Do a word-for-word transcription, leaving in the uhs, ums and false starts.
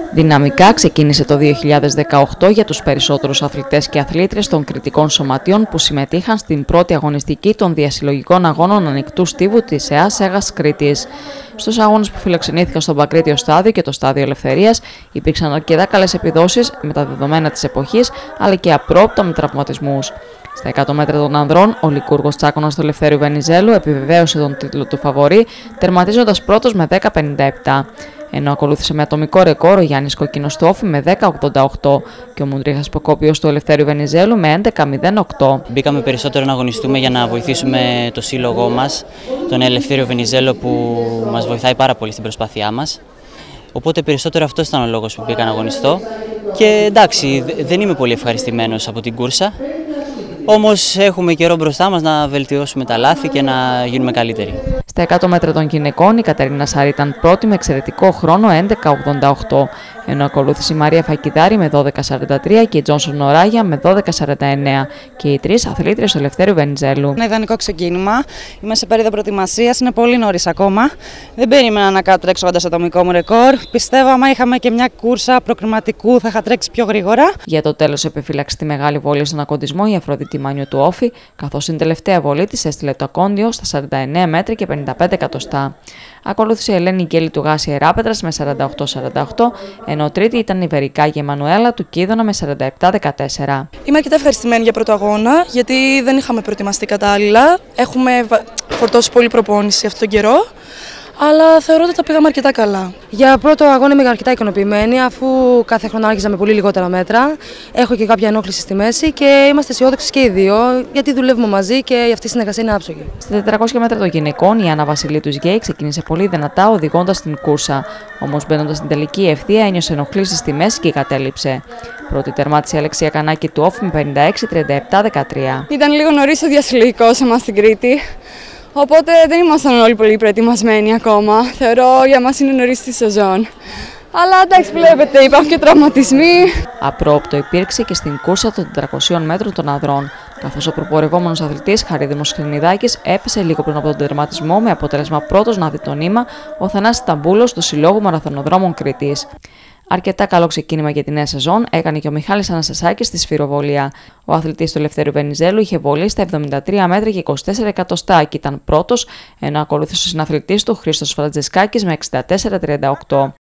Δυναμικά ξεκίνησε το δύο χιλιάδες δεκαοκτώ για τους περισσότερους αθλητές και αθλήτριες των κριτικών σωματείων που συμμετείχαν στην πρώτη αγωνιστική των διασυλλογικών αγώνων ανοιχτού στίβου της ΕΑΣ Έγας Κρήτης. Στους αγώνες που φιλοξενήθηκαν στο Παγκρίτιο Στάδιο και το Στάδιο Ελευθερίας υπήρξαν αρκετά καλές επιδόσεις με τα δεδομένα της εποχής, αλλά και απρόοπτα με τραυματισμούς. Στα εκατό μέτρα των ανδρών, ο Λικούργος Τσάκωνας του Ελευθέριου Βενιζέλου επιβεβαίωσε τον τίτλο του φαβορί, τερματίζοντας πρώτος με δέκα πενήντα επτά. Ενώ ακολούθησε με ατομικό ρεκόρ ο Γιάννης Κοκκίνος του Όφη με δέκα ογδόντα οκτώ και ο Μουντρίχας Ποκόπιος του Ελευθέριου Βενιζέλου με έντεκα μηδέν οκτώ. Μπήκαμε περισσότερο να αγωνιστούμε για να βοηθήσουμε το σύλλογό μας, τον Ελευθέριο Βενιζέλο, που μας βοηθάει πάρα πολύ στην προσπάθειά μας. Οπότε περισσότερο αυτός ήταν ο λόγος που μπήκα να αγωνιστώ. Και εντάξει, δεν είμαι πολύ ευχαριστημένος από την κούρσα. Όμως έχουμε καιρό μπροστά μας να βελτιώσουμε τα λάθη και να γίνουμε καλύτεροι. Στα εκατό μέτρα των γυναικών, η Κατερίνα Σάρη ήταν πρώτη με εξαιρετικό χρόνο έντεκα ογδόντα οκτώ, ενώ ακολούθησε η Μαρία Φακιδάρη με δώδεκα σαράντα τρία και η Τζόνσον Νοράγια με δώδεκα σαράντα εννέα και οι τρεις αθλήτριες του Ελευθέριου Βενιζέλου. Ένα ιδανικό ξεκίνημα. Είμαι σε περίοδο προετοιμασίας, είναι πολύ νωρίς ακόμα. Δεν περίμενα να τρέξω κοντά στο ατομικό μου ρεκόρ. Πιστεύω, άμα είχαμε και μια κούρσα προκριματικού, θα είχα τρέξει πιο γρήγορα. Για το τέλος επιφύλαξε τη μεγάλη βόλη στον ακοντισμό η Αφροδίτη Μάνιου του Όφη, καθώς στην τελευταία βολή της έστειλε το ακόντιο στα σαράντα εννέα μέτρα και πενήντα πέντε εκατοστά. Ακολούθησε η Ελένη Γκέλη του Γάση Εράπετρας με σαράντα οκτώ σαράντα οκτώ, ενώ τρίτη ήταν η Βερικάγη Εμμανουέλα του Κίδωνα με σαράντα επτά δεκατέσσερα. Είμαι αρκετά ευχαριστημένη για πρώτο αγώνα, γιατί δεν είχαμε προετοιμαστεί κατάλληλα. Έχουμε φορτώσει πολύ προπόνηση αυτόν τον καιρό, αλλά θεωρώ ότι τα πήγαμε αρκετά καλά. Για πρώτο αγώνα είμαι αρκετά ικανοποιημένη, αφού κάθε χρόνο άρχιζα με πολύ λιγότερα μέτρα. Έχω και κάποια ενόχληση στη μέση και είμαστε αισιόδοξοι και οι δύο, γιατί δουλεύουμε μαζί και αυτή η συνεργασία είναι άψογη. Στα τετρακόσια μέτρα των γυναικών, η Άννα Βασιλείου του Γκέι ξεκίνησε πολύ δυνατά, οδηγώντας την κούρσα. Όμως, μπαίνοντας στην τελική ευθεία, ένιωσε ενοχλήσεις στη μέση και κατέληψε. Πρώτη τερμάτισε η Αλεξία Κανάκη του Όφη με πενήντα έξι τριάντα επτά δεκατρία. Ήταν λίγο νωρίς ο διασυλλογικός εμάς στην Κρήτη. Οπότε δεν ήμασταν όλοι πολύ προετοιμασμένοι ακόμα. Θεωρώ για μας είναι νωρίς στη σεζόν. Αλλά εντάξει, βλέπετε, υπάρχουν και τραυματισμοί. Απρόοπτο υπήρξε και στην κούρσα των τετρακοσίων μέτρων των ανδρών, καθώς ο προπορευόμενος αθλητής Χαρίδημος Χρυνιδάκης έπεσε λίγο πριν από τον τερματισμό, με αποτέλεσμα πρώτος να δει το νήμα ο Θανάσης Ταμπούλος του Συλλόγου Μαραθωνοδρόμων Κρήτης. Αρκετά καλό ξεκίνημα για τη νέα σεζόν έκανε και ο Μιχάλης Αναστασάκης στη σφυροβολία. Ο αθλητής του Ελευθέριου Βενιζέλου είχε βολή στα εβδομήντα τρία μέτρα και είκοσι τέσσερα εκατοστά και ήταν πρώτος, ενώ ακολούθησε ο συναθλητής του Χρήστος Φραντζεσκάκης με εξήντα τέσσερα τριάντα οκτώ.